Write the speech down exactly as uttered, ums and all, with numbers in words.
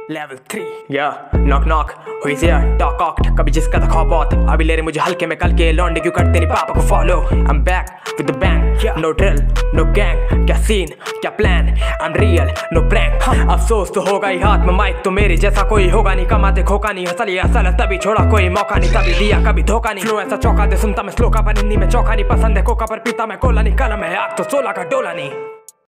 Level three या knock knock हुई से टॉक ऑक्ट कभी जिसका था खौफ बहुत अभी ले रहे मुझे हल्के में कल के लौंडे क्यों करते नहीं पापा को follow I am back with the bang no drill no gang क्या सीन क्या plan I am real no prank अफसोस तो होगा ही हाथ में माइक तो मेरे जैसा कोई होगा नहीं कमाते खोका नहीं हसल ये असल है तभी छोड़ा कोई मौका नहीं तभी दिया कभी धोखा नहीं फ्लो ऐसा चौका दे सुनता मैं स्लो का पर हिंदी में चौका नहीं पसंद है कोका पर पीता मैं कोला नहीं कलम है आग तो सोलह का डोला नहीं।